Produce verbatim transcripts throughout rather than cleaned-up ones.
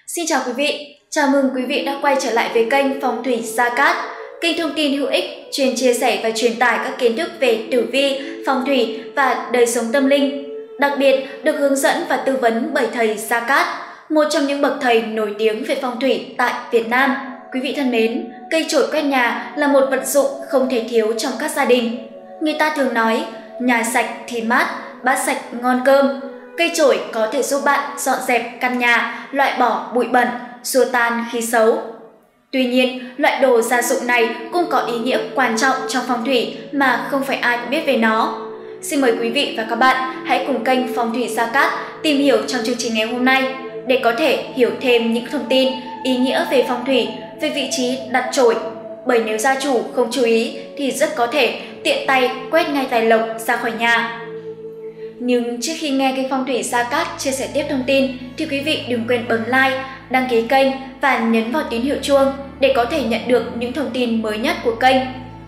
Xin chào quý vị, chào mừng quý vị đã quay trở lại với kênh Phong thủy Gia Cát, kênh thông tin hữu ích chuyên chia sẻ và truyền tải các kiến thức về tử vi, phong thủy và đời sống tâm linh. Đặc biệt được hướng dẫn và tư vấn bởi thầy Gia Cát, một trong những bậc thầy nổi tiếng về phong thủy tại Việt Nam. Quý vị thân mến, cây chổi quét nhà là một vật dụng không thể thiếu trong các gia đình. Người ta thường nói, nhà sạch thì mát, bát sạch ngon cơm. Cây chổi có thể giúp bạn dọn dẹp căn nhà, loại bỏ bụi bẩn, xua tan khí xấu. Tuy nhiên, loại đồ gia dụng này cũng có ý nghĩa quan trọng trong phong thủy mà không phải ai cũng biết về nó. Xin mời quý vị và các bạn hãy cùng kênh Phong thủy Gia Cát tìm hiểu trong chương trình ngày hôm nay để có thể hiểu thêm những thông tin, ý nghĩa về phong thủy, về vị trí đặt chổi. Bởi nếu gia chủ không chú ý thì rất có thể tiện tay quét ngay tài lộc ra khỏi nhà. Nhưng trước khi nghe kênh Phong thủy Gia Cát chia sẻ tiếp thông tin thì quý vị đừng quên bấm like, đăng ký kênh và nhấn vào tín hiệu chuông để có thể nhận được những thông tin mới nhất của kênh.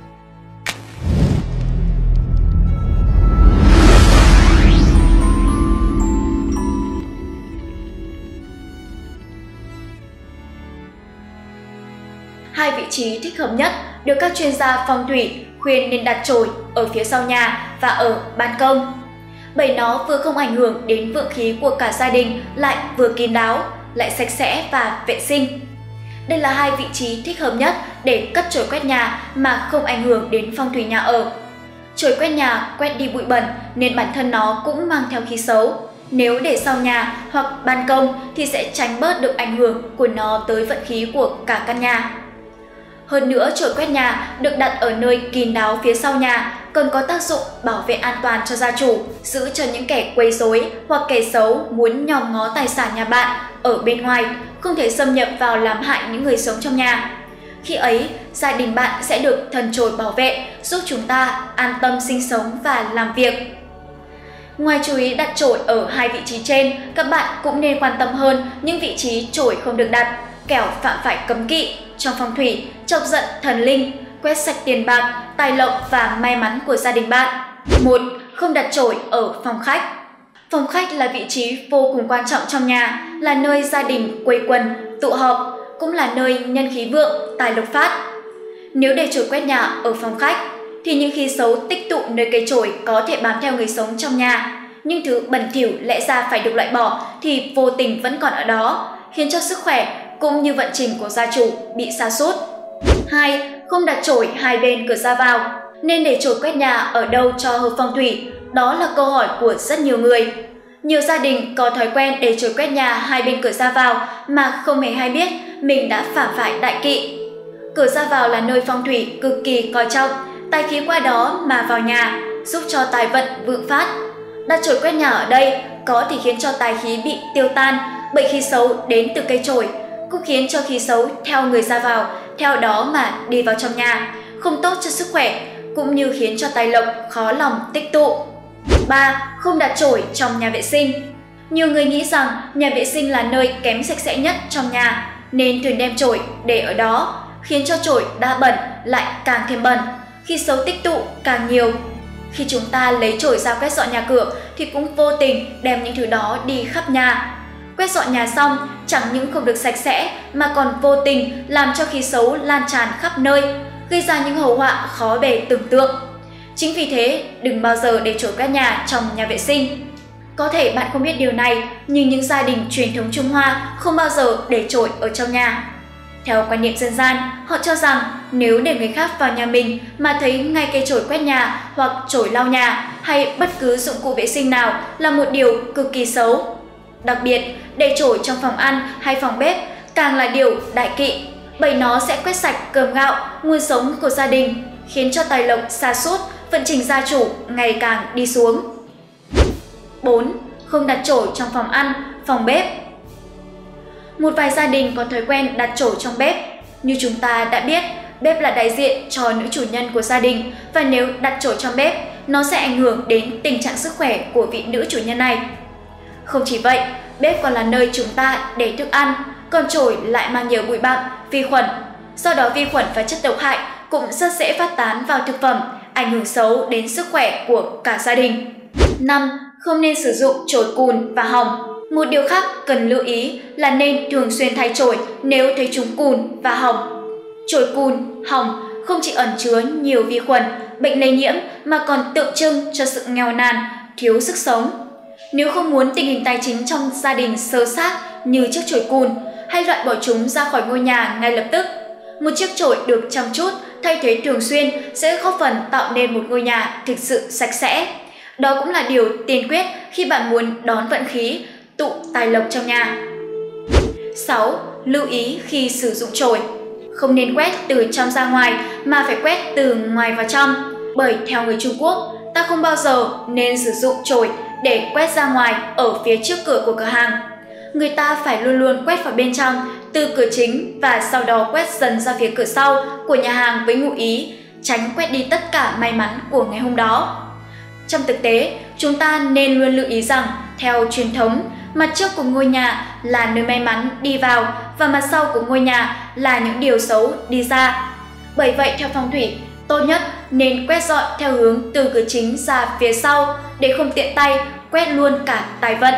Hai vị trí thích hợp nhất được các chuyên gia phong thủy khuyên nên đặt chổi ở phía sau nhà và ở ban công. Bởi nó vừa không ảnh hưởng đến vượng khí của cả gia đình, lại vừa kín đáo, lại sạch sẽ và vệ sinh. Đây là hai vị trí thích hợp nhất để cất chổi quét nhà mà không ảnh hưởng đến phong thủy nhà ở. Chổi quét nhà quét đi bụi bẩn nên bản thân nó cũng mang theo khí xấu. Nếu để sau nhà hoặc ban công thì sẽ tránh bớt được ảnh hưởng của nó tới vận khí của cả căn nhà. Hơn nữa, chổi quét nhà được đặt ở nơi kín đáo phía sau nhà còn có tác dụng bảo vệ an toàn cho gia chủ, giữ cho những kẻ quấy rối hoặc kẻ xấu muốn nhòm ngó tài sản nhà bạn ở bên ngoài không thể xâm nhập vào làm hại những người sống trong nhà. Khi ấy, gia đình bạn sẽ được thần chổi bảo vệ, giúp chúng ta an tâm sinh sống và làm việc. Ngoài chú ý đặt chổi ở hai vị trí trên, các bạn cũng nên quan tâm hơn những vị trí chổi không được đặt, kẻo phạm phải cấm kỵ trong phong thủy, chọc giận thần linh, quét sạch tiền bạc, tài lộc và may mắn của gia đình bạn. một. Không đặt chổi ở phòng khách. Phòng khách là vị trí vô cùng quan trọng trong nhà, là nơi gia đình quây quần, tụ họp, cũng là nơi nhân khí vượng, tài lộc phát. Nếu để chổi quét nhà ở phòng khách, thì những khí xấu tích tụ nơi cây chổi có thể bám theo người sống trong nhà. Nhưng thứ bẩn thỉu lẽ ra phải được loại bỏ thì vô tình vẫn còn ở đó, khiến cho sức khỏe cũng như vận trình của gia chủ bị sa sút. hai. Không đặt chổi hai bên cửa ra vào. Nên để chổi quét nhà ở đâu cho hợp phong thủy? Đó là câu hỏi của rất nhiều người. Nhiều gia đình có thói quen để chổi quét nhà hai bên cửa ra vào mà không hề hay biết mình đã phạm phải đại kỵ. Cửa ra vào là nơi phong thủy cực kỳ coi trọng, tài khí qua đó mà vào nhà, giúp cho tài vận vượng phát. Đặt chổi quét nhà ở đây có thể khiến cho tài khí bị tiêu tan, bởi khí xấu đến từ cây chổi cũng khiến cho khí xấu theo người ra vào, theo đó mà đi vào trong nhà, không tốt cho sức khỏe, cũng như khiến cho tài lộc khó lòng tích tụ. ba. Không đặt chổi trong nhà vệ sinh. Nhiều người nghĩ rằng nhà vệ sinh là nơi kém sạch sẽ nhất trong nhà, nên thường đem chổi để ở đó, khiến cho chổi đã bẩn lại càng thêm bẩn, khí xấu tích tụ càng nhiều. Khi chúng ta lấy chổi ra quét dọn nhà cửa thì cũng vô tình đem những thứ đó đi khắp nhà. Quét dọn nhà xong, chẳng những không được sạch sẽ mà còn vô tình làm cho khí xấu lan tràn khắp nơi, gây ra những hậu họa khó bề tưởng tượng. Chính vì thế, đừng bao giờ để chổi quét nhà trong nhà vệ sinh. Có thể bạn không biết điều này, nhưng những gia đình truyền thống Trung Hoa không bao giờ để chổi ở trong nhà. Theo quan niệm dân gian, họ cho rằng nếu để người khác vào nhà mình mà thấy ngay cây chổi quét nhà hoặc chổi lau nhà hay bất cứ dụng cụ vệ sinh nào là một điều cực kỳ xấu. Đặc biệt, để chổi trong phòng ăn hay phòng bếp càng là điều đại kỵ, bởi nó sẽ quét sạch cơm gạo, nguồn sống của gia đình, khiến cho tài lộc sa sút, vận trình gia chủ ngày càng đi xuống. bốn. Không đặt chổi trong phòng ăn, phòng bếp. Một vài gia đình có thói quen đặt chổi trong bếp. Như chúng ta đã biết, bếp là đại diện cho nữ chủ nhân của gia đình, và nếu đặt chổi trong bếp, nó sẽ ảnh hưởng đến tình trạng sức khỏe của vị nữ chủ nhân này. Không chỉ vậy, bếp còn là nơi chúng ta để thức ăn, còn chổi lại mang nhiều bụi bặm, vi khuẩn. Do đó vi khuẩn và chất độc hại cũng rất dễ phát tán vào thực phẩm, ảnh hưởng xấu đến sức khỏe của cả gia đình. năm. Không nên sử dụng chổi cùn và hỏng. Một điều khác cần lưu ý là nên thường xuyên thay chổi nếu thấy chúng cùn và hỏng. Chổi cùn, hỏng không chỉ ẩn chứa nhiều vi khuẩn, bệnh lây nhiễm mà còn tượng trưng cho sự nghèo nàn, thiếu sức sống. Nếu không muốn tình hình tài chính trong gia đình xơ xác như chiếc chổi cùn, hay loại bỏ chúng ra khỏi ngôi nhà ngay lập tức, một chiếc chổi được chăm chút, thay thế thường xuyên sẽ góp phần tạo nên một ngôi nhà thực sự sạch sẽ. Đó cũng là điều tiên quyết khi bạn muốn đón vận khí, tụ tài lộc trong nhà. sáu. Lưu ý khi sử dụng chổi. Không nên quét từ trong ra ngoài mà phải quét từ ngoài vào trong. Bởi theo người Trung Quốc, ta không bao giờ nên sử dụng chổi để quét ra ngoài ở phía trước cửa của cửa hàng. Người ta phải luôn luôn quét vào bên trong từ cửa chính và sau đó quét dần ra phía cửa sau của nhà hàng với ngụ ý tránh quét đi tất cả may mắn của ngày hôm đó. Trong thực tế, chúng ta nên luôn lưu ý rằng theo truyền thống, mặt trước của ngôi nhà là nơi may mắn đi vào và mặt sau của ngôi nhà là những điều xấu đi ra. Bởi vậy theo phong thủy, tốt nhất nên quét dọn theo hướng từ cửa chính ra phía sau để không tiện tay quét luôn cả tài vận.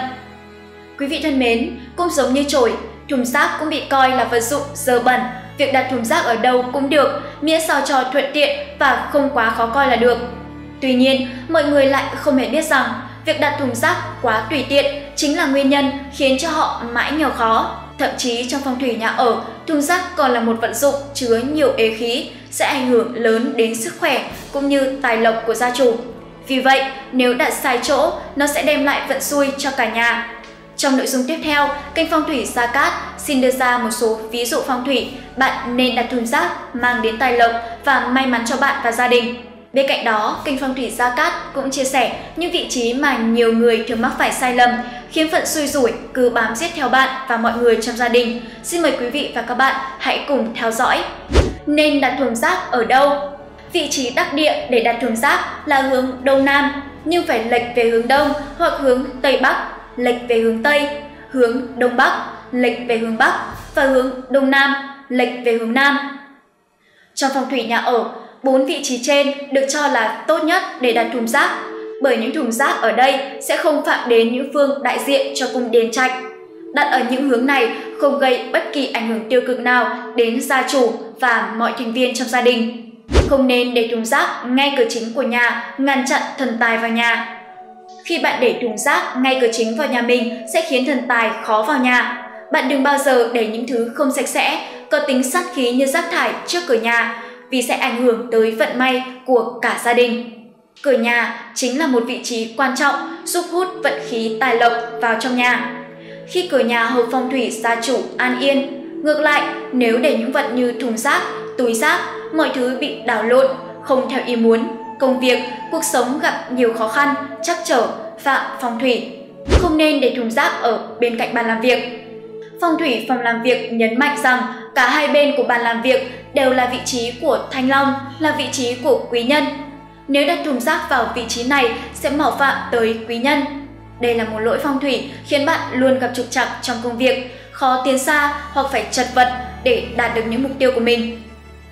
Quý vị thân mến, cũng giống như chổi, thùng rác cũng bị coi là vật dụng dơ bẩn. Việc đặt thùng rác ở đâu cũng được, miễn sao cho thuận tiện và không quá khó coi là được. Tuy nhiên, mọi người lại không hề biết rằng việc đặt thùng rác quá tùy tiện chính là nguyên nhân khiến cho họ mãi nghèo khó. Thậm chí trong phong thủy nhà ở, thùng rác còn là một vật dụng chứa nhiều ế khí, sẽ ảnh hưởng lớn đến sức khỏe cũng như tài lộc của gia chủ. Vì vậy, nếu đặt sai chỗ, nó sẽ đem lại vận xui cho cả nhà. Trong nội dung tiếp theo, kênh Phong thủy Gia Cát xin đưa ra một số ví dụ phong thủy bạn nên đặt thùng rác mang đến tài lộc và may mắn cho bạn và gia đình. Bên cạnh đó, kênh Phong thủy Gia Cát cũng chia sẻ những vị trí mà nhiều người thường mắc phải sai lầm, khiến phận xui rủi cứ bám giết theo bạn và mọi người trong gia đình. Xin mời quý vị và các bạn hãy cùng theo dõi. Nên đặt thùng rác ở đâu? Vị trí đắc địa để đặt thùng rác là hướng Đông Nam, nhưng phải lệch về hướng Đông hoặc hướng Tây Bắc, lệch về hướng Tây, hướng Đông Bắc, lệch về hướng Bắc và hướng Đông Nam, lệch về hướng Nam. Trong phong thủy nhà ở, bốn vị trí trên được cho là tốt nhất để đặt thùng rác, bởi những thùng rác ở đây sẽ không phạm đến những phương đại diện cho cung Điền Trạch. Đặt ở những hướng này không gây bất kỳ ảnh hưởng tiêu cực nào đến gia chủ và mọi thành viên trong gia đình. Không nên để thùng rác ngay cửa chính của nhà, ngăn chặn thần tài vào nhà. Khi bạn để thùng rác ngay cửa chính vào nhà mình sẽ khiến thần tài khó vào nhà. Bạn đừng bao giờ để những thứ không sạch sẽ, có tính sát khí như rác thải trước cửa nhà, vì sẽ ảnh hưởng tới vận may của cả gia đình. Cửa nhà chính là một vị trí quan trọng giúp hút vận khí tài lộc vào trong nhà. Khi cửa nhà hợp phong thủy gia chủ an yên, ngược lại nếu để những vật như thùng rác, túi rác, mọi thứ bị đảo lộn, không theo ý muốn, công việc, cuộc sống gặp nhiều khó khăn, trắc trở, phạm phong thủy. Không nên để thùng rác ở bên cạnh bàn làm việc. Phong thủy phòng làm việc nhấn mạnh rằng cả hai bên của bàn làm việc đều là vị trí của Thanh Long, là vị trí của quý nhân. Nếu đặt thùng rác vào vị trí này sẽ mạo phạm tới quý nhân. Đây là một lỗi phong thủy khiến bạn luôn gặp trục trặc trong công việc, khó tiến xa hoặc phải chật vật để đạt được những mục tiêu của mình.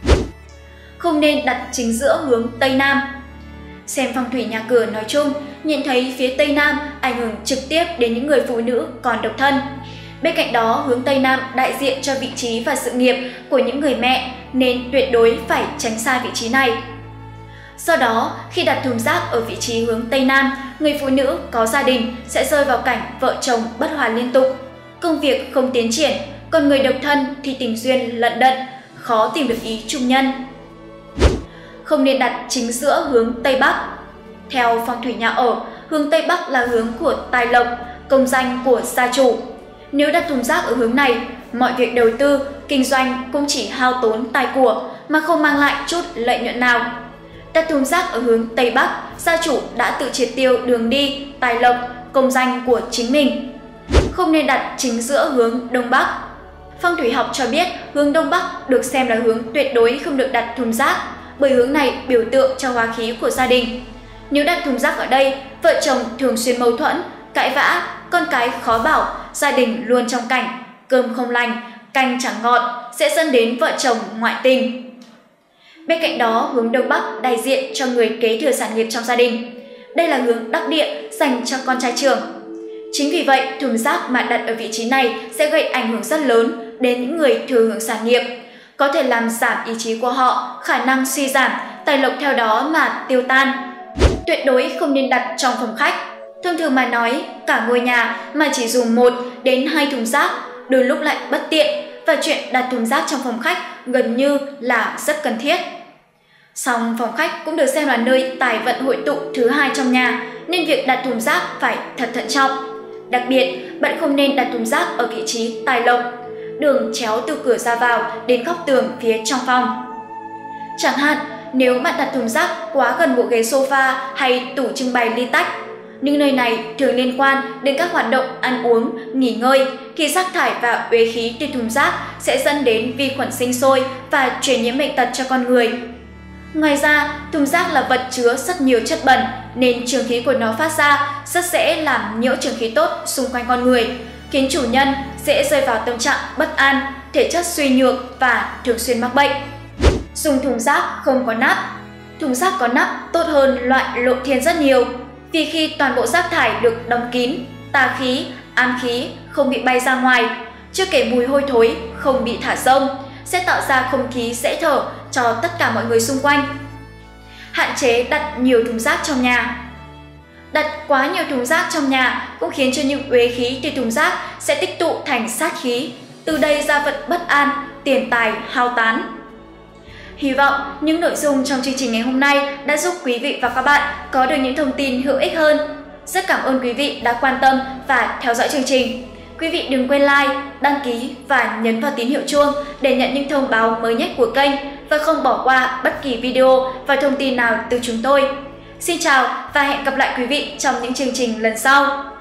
Không nên đặt chính giữa hướng Tây Nam. Xem phong thủy nhà cửa nói chung, nhận thấy phía Tây Nam ảnh hưởng trực tiếp đến những người phụ nữ còn độc thân. Bên cạnh đó, hướng Tây Nam đại diện cho vị trí và sự nghiệp của những người mẹ, nên tuyệt đối phải tránh xa vị trí này. Do đó, khi đặt thùng rác ở vị trí hướng Tây Nam, người phụ nữ có gia đình sẽ rơi vào cảnh vợ chồng bất hòa liên tục, công việc không tiến triển, còn người độc thân thì tình duyên lận đận, khó tìm được ý chung nhân. Không nên đặt chính giữa hướng Tây Bắc. Theo phong thủy nhà ở, hướng Tây Bắc là hướng của tài lộc, công danh của gia chủ. Nếu đặt thùng rác ở hướng này, mọi việc đầu tư, kinh doanh cũng chỉ hao tốn tài của mà không mang lại chút lợi nhuận nào. Đặt thùng rác ở hướng Tây Bắc, gia chủ đã tự triệt tiêu đường đi, tài lộc, công danh của chính mình. Không nên đặt chính giữa hướng Đông Bắc. Phong thủy học cho biết hướng Đông Bắc được xem là hướng tuyệt đối không được đặt thùng rác, bởi hướng này biểu tượng cho hóa khí của gia đình. Nếu đặt thùng rác ở đây, vợ chồng thường xuyên mâu thuẫn, cãi vã, con cái khó bảo, gia đình luôn trong cảnh cơm không lành, canh chẳng ngọt, sẽ dẫn đến vợ chồng ngoại tình. Bên cạnh đó, hướng Đông Bắc đại diện cho người kế thừa sản nghiệp trong gia đình. Đây là hướng đắc địa dành cho con trai trưởng. Chính vì vậy, thùng rác mà đặt ở vị trí này sẽ gây ảnh hưởng rất lớn đến những người thừa hưởng sản nghiệp, có thể làm giảm ý chí của họ, khả năng suy giảm, tài lộc theo đó mà tiêu tan. Tuyệt đối không nên đặt trong phòng khách. Thông thường mà nói, cả ngôi nhà mà chỉ dùng một đến hai thùng rác đôi lúc lại bất tiện và chuyện đặt thùng rác trong phòng khách gần như là rất cần thiết. Song phòng khách cũng được xem là nơi tài vận hội tụ thứ hai trong nhà, nên việc đặt thùng rác phải thật thận trọng. Đặc biệt, bạn không nên đặt thùng rác ở vị trí tài lộc, đường chéo từ cửa ra vào đến góc tường phía trong phòng. Chẳng hạn, nếu bạn đặt thùng rác quá gần bộ ghế sofa hay tủ trưng bày ly tách, những nơi này thường liên quan đến các hoạt động ăn uống, nghỉ ngơi, thì rác thải và uế khí từ thùng rác sẽ dẫn đến vi khuẩn sinh sôi và truyền nhiễm bệnh tật cho con người. Ngoài ra, thùng rác là vật chứa rất nhiều chất bẩn nên trường khí của nó phát ra rất dễ làm nhiễu trường khí tốt xung quanh con người, khiến chủ nhân dễ rơi vào tâm trạng bất an, thể chất suy nhược và thường xuyên mắc bệnh. Dùng thùng rác không có nắp. Thùng rác có nắp tốt hơn loại lộ thiên rất nhiều, vì khi toàn bộ rác thải được đóng kín, tà khí, ám khí không bị bay ra ngoài, chưa kể mùi hôi thối không bị thả rông, sẽ tạo ra không khí dễ thở cho tất cả mọi người xung quanh. Hạn chế đặt nhiều thùng rác trong nhà. Đặt quá nhiều thùng rác trong nhà cũng khiến cho những uế khí từ thùng rác sẽ tích tụ thành sát khí, từ đây ra vận bất an, tiền tài hao tán. Hy vọng những nội dung trong chương trình ngày hôm nay đã giúp quý vị và các bạn có được những thông tin hữu ích hơn. Rất cảm ơn quý vị đã quan tâm và theo dõi chương trình. Quý vị đừng quên like, đăng ký và nhấn vào tín hiệu chuông để nhận những thông báo mới nhất của kênh và không bỏ qua bất kỳ video và thông tin nào từ chúng tôi. Xin chào và hẹn gặp lại quý vị trong những chương trình lần sau.